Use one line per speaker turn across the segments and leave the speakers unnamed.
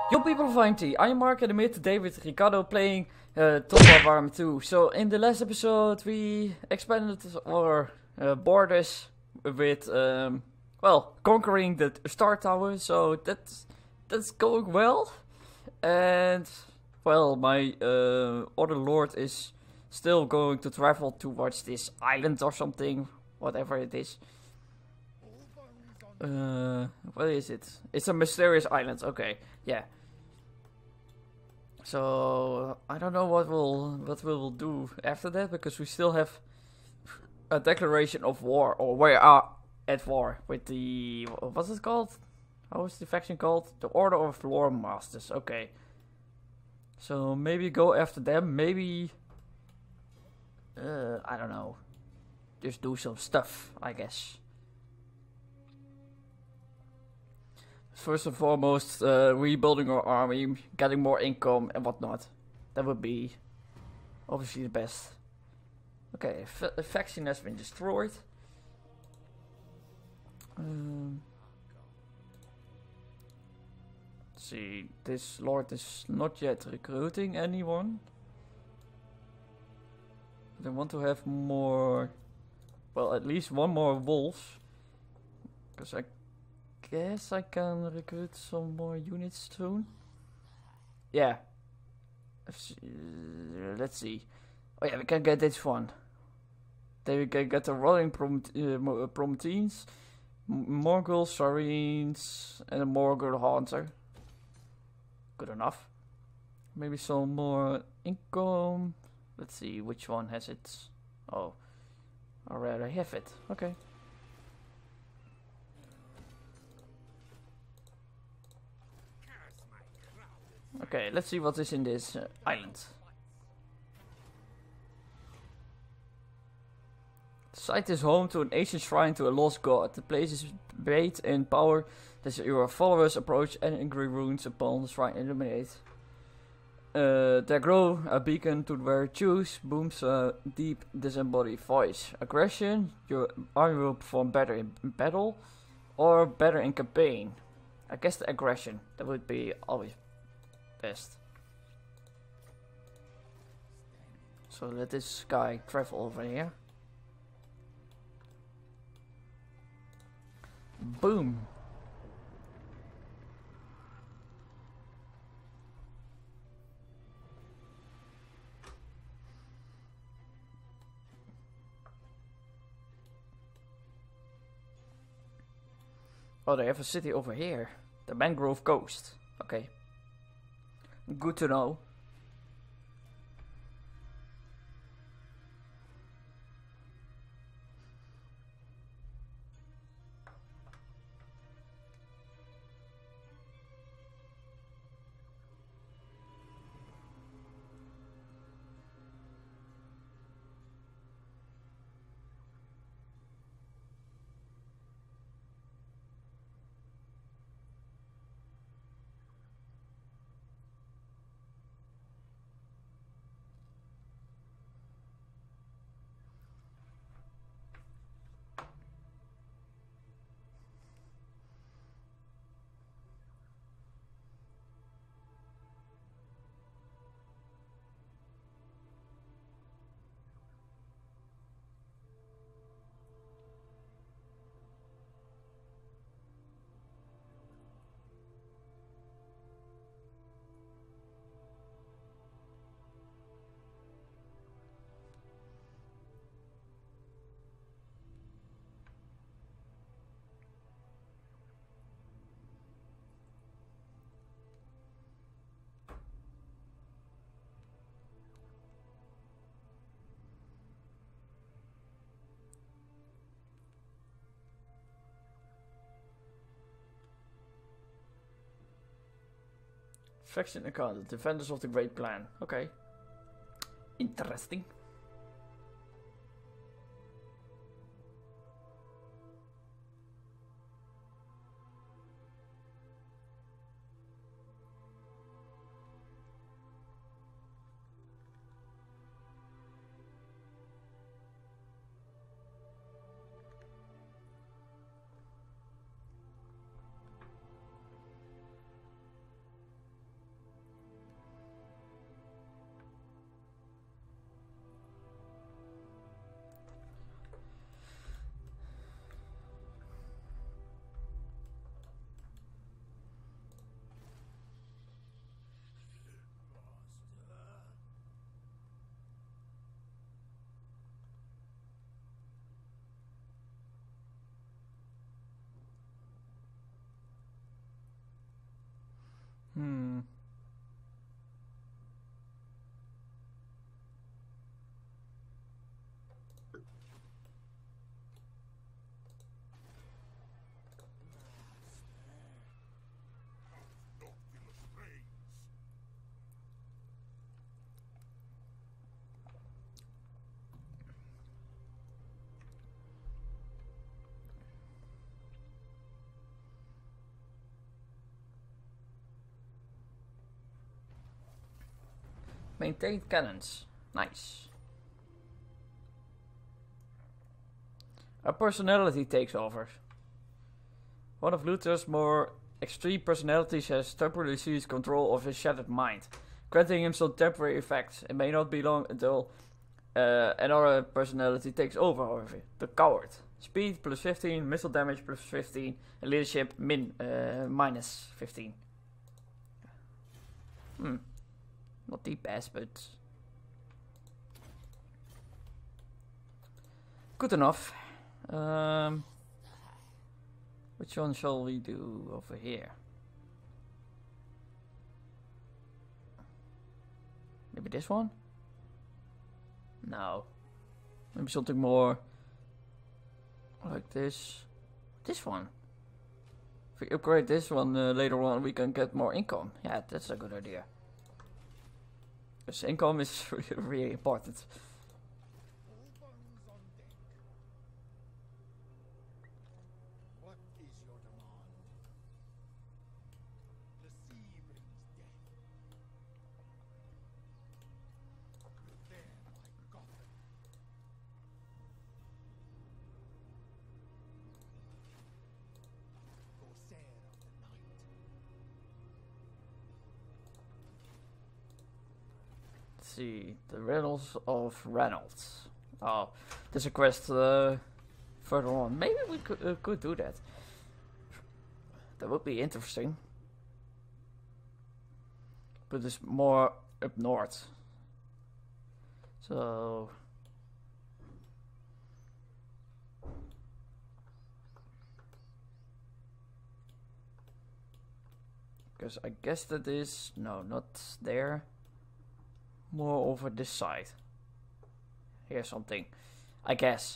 Yo people of IMT, I'm Mark and I'm here today with Ricardo playing Top War Warhammer 2. So in the last episode we expanded our borders with, well, conquering the Star Tower, so that's going well. And, well, my other lord is still going to travel towards this island or something, whatever it is. What is it? It's a mysterious island, okay, yeah. So I don't know what we'll do after that, because we still have a declaration of war, or we are at war with the, what's it called? How is the faction called? The Order of Lore Masters. Okay. So maybe go after them. Maybe I don't know. Just do some stuff, I guess. First and foremost, rebuilding our army, getting more income and whatnot. That would be obviously the best. Okay, a faction has been destroyed. Let's see, this lord is not yet recruiting anyone. They want to have more, well, at least one more wolf. Because I guess I can recruit some more units soon. Yeah. Let's see. Oh yeah, we can get this one. Then we can get the Rolling Prometheans, Morgul Sarines, and a Morgul Hunter. Good enough. Maybe some more income. Let's see which one has it. Oh, I already have it. Okay. Okay, let's see what is in this island. The site is home to an ancient shrine to a lost god. The place is bathed in power as your followers approach and angry runes upon the shrine illuminate. There glow a beacon to where choose booms a deep disembodied voice. Aggression, your army will perform better in battle or better in campaign. I guess the aggression, that would be always best. So let this guy travel over here. Boom. Oh, they have a city over here. The Mangrove Coast. Okay. Good to know. Faction account, the defenders of the Great Plan. Okay. Interesting. maintained cannons. Nice. A personality takes over. One of Luther's more extreme personalities has temporarily seized control of his shattered mind, granting him some temporary effects. It may not be long until another personality takes over, however. The Coward. Speed plus 15, missile damage plus 15, and leadership minus 15. Not the best, but good enough. Which one shall we do over here? Maybe this one? No. Maybe something more like this. This one. If we upgrade this one later on, we can get more income. Yeah, that's a good idea. Because income is really important. See, the Riddles of Reynolds. Oh, there's a quest further on. Maybe we could do that. That would be interesting. But it's more up north. So because I guess that is not there. More over this side. Here's something, I guess.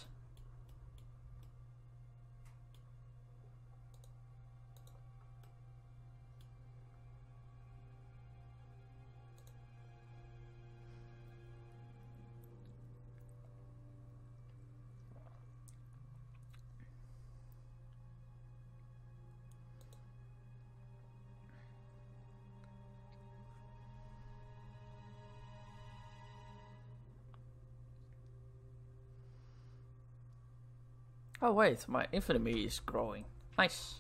Oh wait, my infamy is growing. Nice.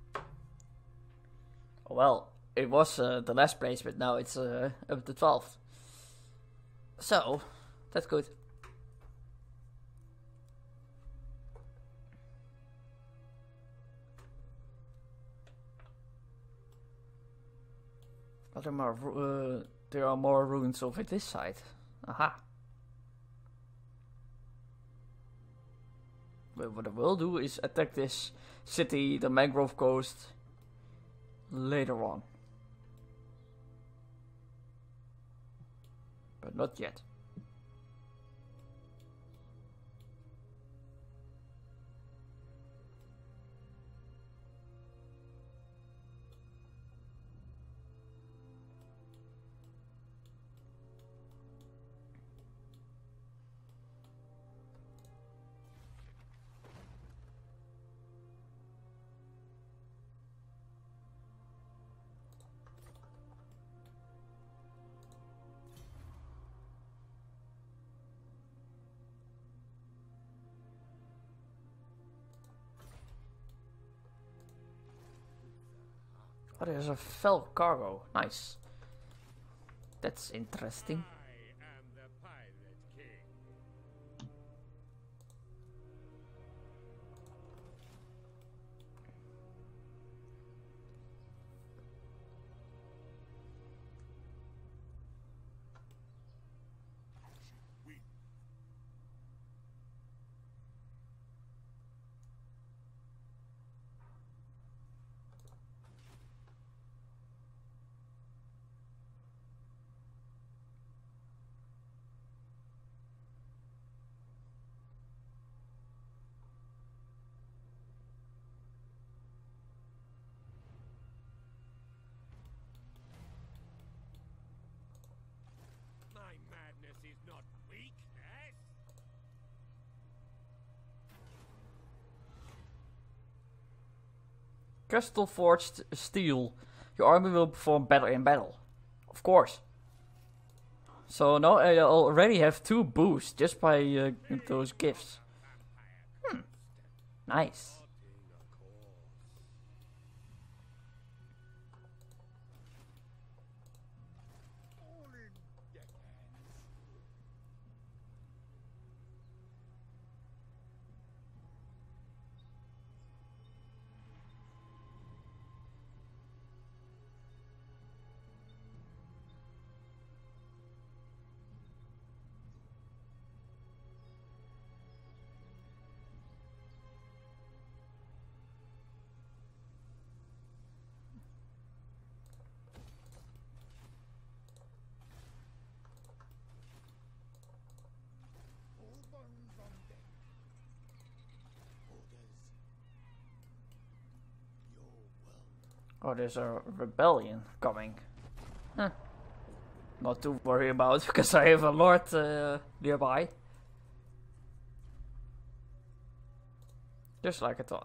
Well, it was the last place, but now it's up to 12th. So, that's good. But there are more ruins over this side. Aha. But what I will do is attack this city, the Mangrove Coast, later on. But not yet. Oh, there's a fell cargo. Nice. That's interesting.
I am the Pirate King. My madness is not weakness.
Crystal forged steel. Your army will perform better in battle. Of course. So now I already have 2 boosts just by those gifts. Nice. Oh, there's a rebellion coming. Huh. Not to worry about, because I have a lord nearby. Just like I thought.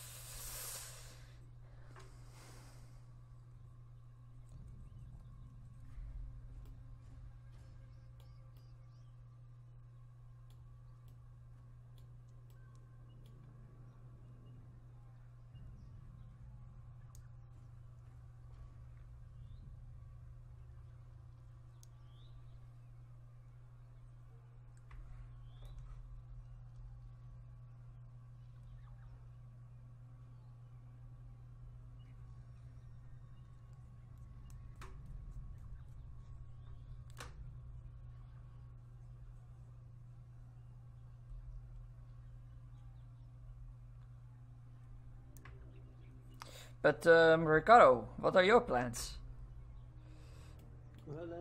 But, Ricardo, what are your plans?
Well,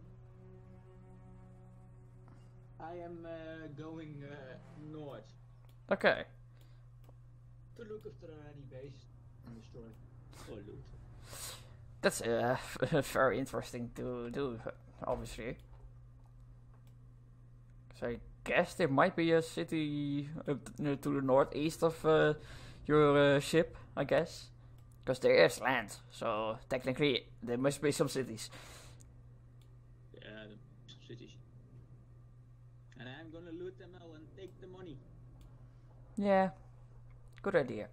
I am going north
Okay.
to look if there are any base and destroy or loot.
That's very interesting to do, obviously. So I guess there might be a city to the northeast of your ship, I guess. Because there is land, so technically there must be some cities.
Yeah, some cities. And I'm gonna loot them all and take the money.
Yeah, good idea.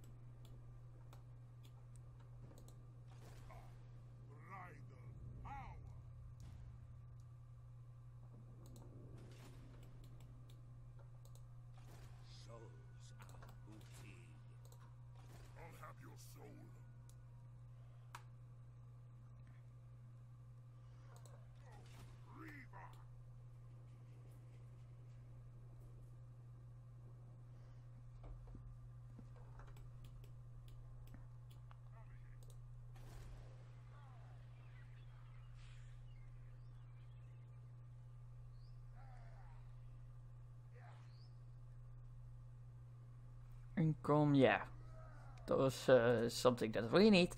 Income, yeah. Those something that we need.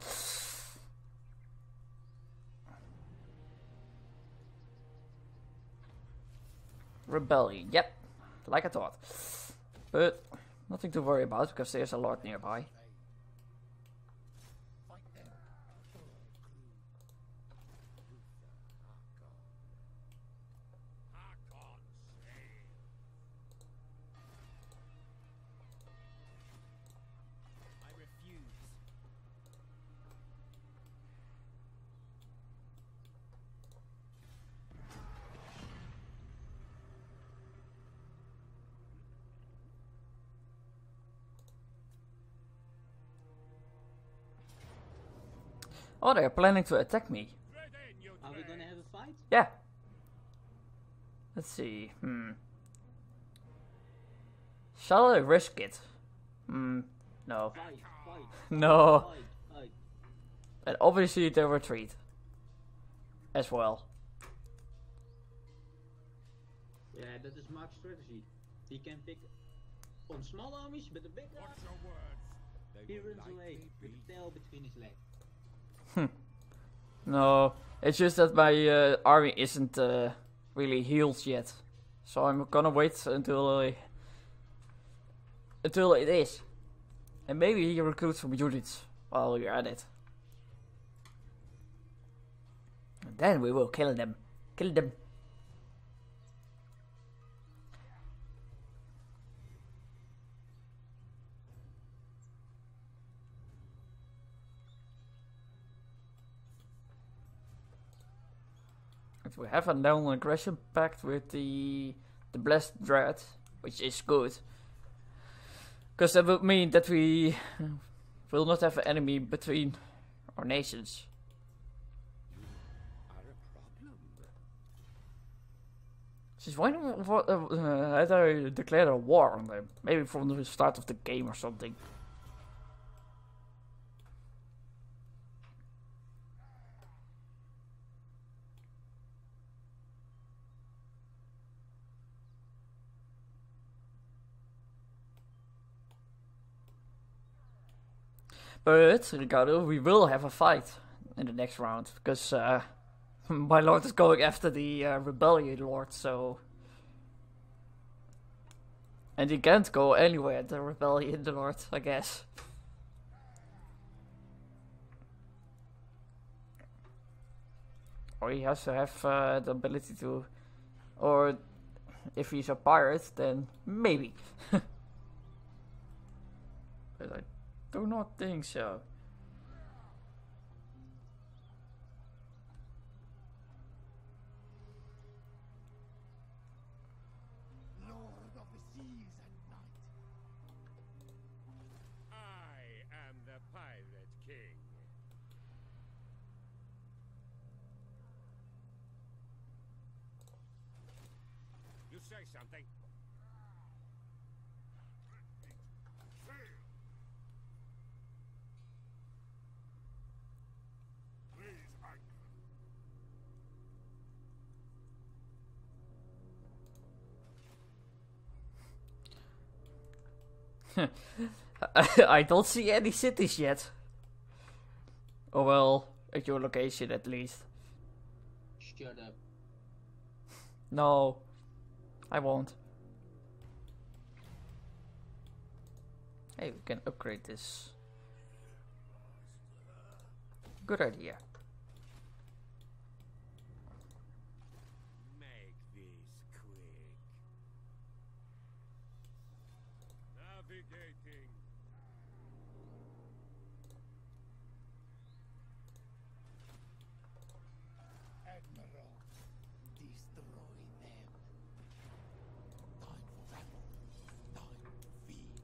Rebellion, yep. Like I thought. But nothing to worry about because there's a lord nearby. Oh, they're planning to attack me.
Are we gonna have a fight?
Yeah. Let's see. Shall I risk it? No.
Fight, fight,
No.
fight.
And obviously they retreat. As well.
Yeah, that is Mark's strategy. He can pick on small armies, but the big armies, he runs away with the tail between his legs.
No, it's just that my army isn't really healed yet. So I'm gonna wait until it is. And maybe he recruits some units while you're at it. And then we will kill them. Kill them. If we have a non-aggression pact with the Blessed Dread, which is good. Because that would mean that we will not have an enemy between our nations.
Are a problem.
Since when had I declared a war on them? Maybe from the start of the game or something. But, Ricardo, we will have a fight in the next round, because my lord is going after the rebellion lord, so... And he can't go anywhere, the rebellion lord, I guess. Or he has to have the ability to... Or if he's a pirate, then maybe. But I do not think so.
Lord of the seas and night.
I am the Pirate King. You say something?
I don't see any cities yet. Or well, at your location at least.
Shut up.
No, I won't. Hey, we can upgrade this. Good idea.
Make this quick. Navigating.
Admiral, destroy them. Time for battle. Time to feed.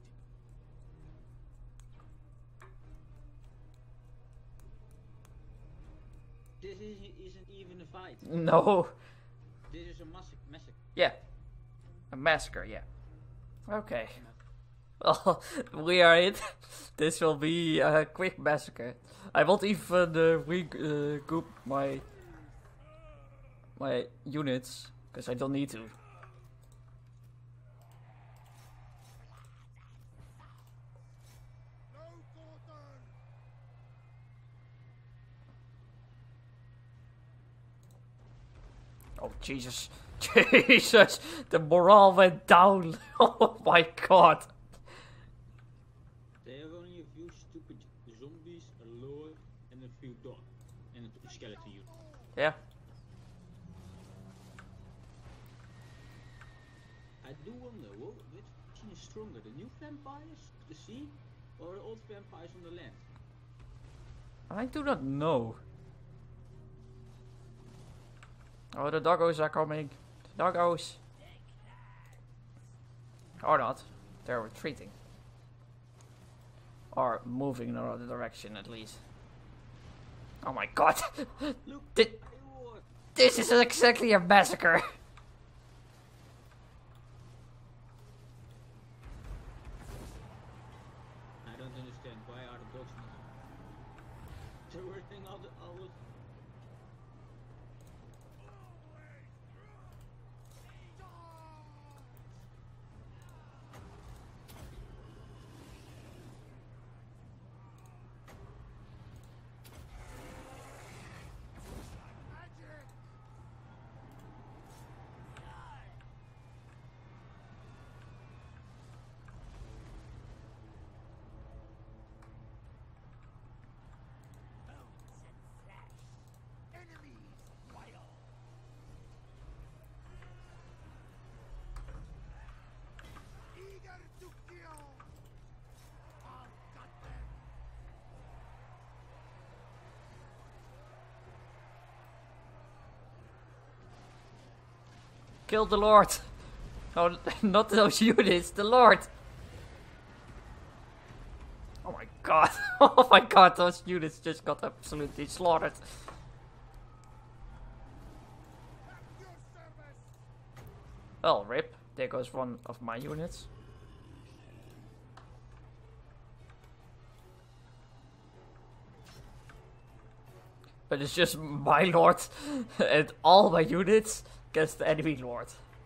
This isn't even a fight.
No.
This is a massacre.
Yeah. A massacre, yeah. Okay. Well, we are it. This will be a quick massacre. I won't even regroup my units, because I don't need to. Oh, Jesus. Jesus! The morale went down. Oh my god.
They have only a few stupid zombies, a lord, and a few dogs. And a skeleton unit.
Yeah.
I do wonder, which faction is stronger? The new vampires, the sea, or the old vampires on the land?
I do not know. Oh, the doggos are coming. The doggos. Or not. They're retreating. Or moving in another direction at least. Oh my god.
Look,
This is exactly a massacre.
I don't understand, why are the dogs not? They're working all the...
Kill the Lord. Oh, not those units, the Lord. Oh my god. Oh my god, those units just got absolutely slaughtered. Well, rip. There goes one of my units. But it's just my lord and all my units against the enemy lord.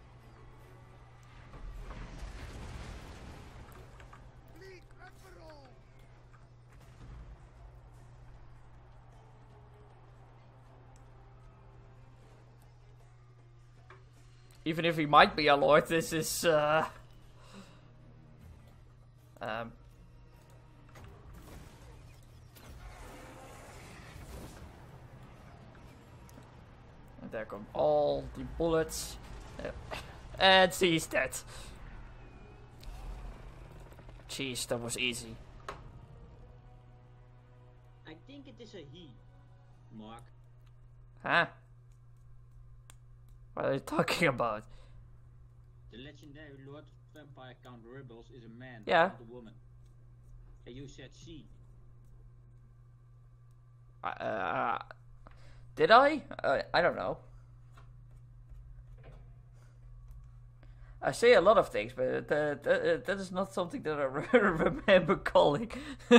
Even if he might be a lord, this is and there come all the bullets. And he's dead. Jeez, that was easy.
I think it is a he, Mark.
Huh? What are you talking about?
The legendary Lord of Vampire Count Rebels is a man,
Yeah.
not a woman. And you said she.
Did I? I don't know. I say a lot of things, but that is not something that I remember calling.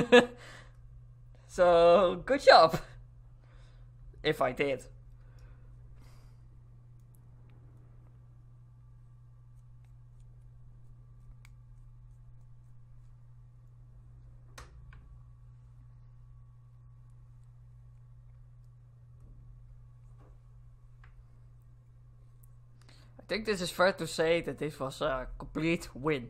So, good job. If I did. I think this is fair to say that this was a complete win.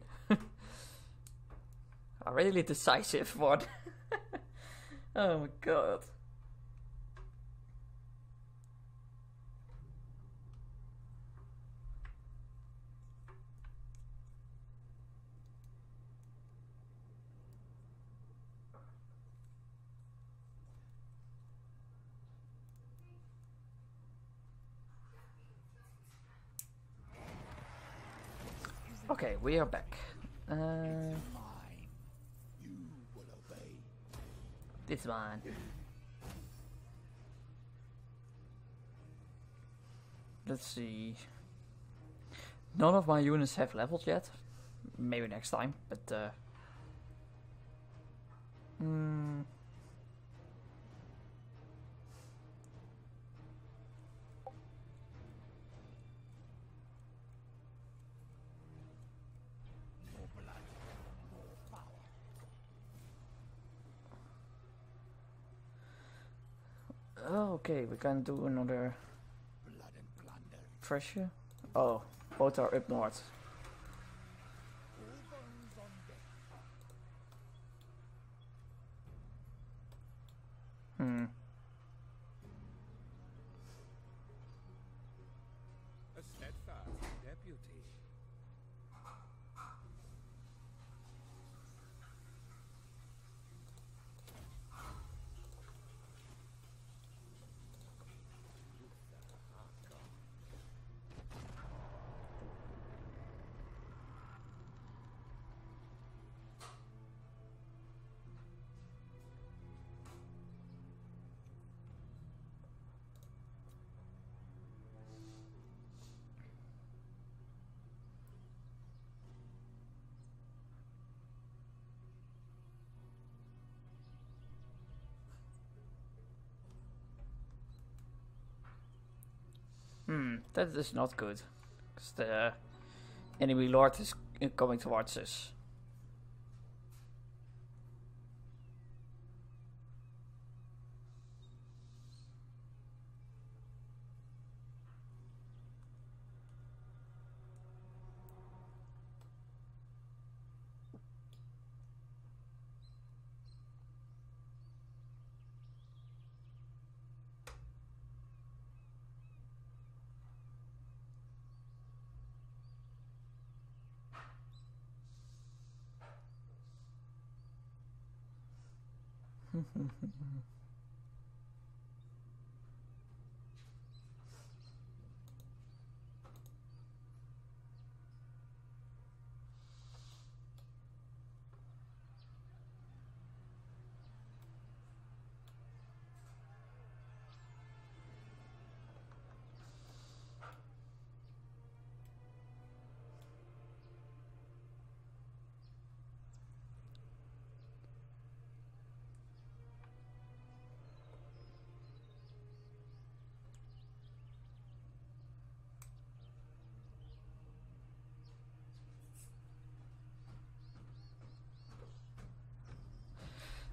A really decisive one. Oh my god. Okay, we are back.
Mine. You will obey.
This one. Let's see. None of my units have leveled yet. Maybe next time, but
More blood, more power.
oh, okay, we can do another
Blood and plunder.
treasure. Oh, both are up north.
All bones on deck.
A steadfast deputy.
That is not good. Because the enemy lord is coming towards us.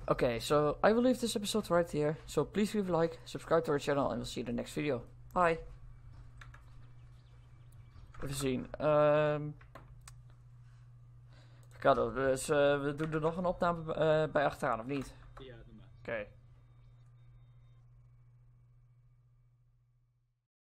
Okay, so I will leave this episode right here. So please leave a like, subscribe to our channel, and we'll see you in the next video. Bye. Even zien. Ricardo, dus we doen er nog een opname bij achteraan, of niet?
Ja, doe maar.
Oké.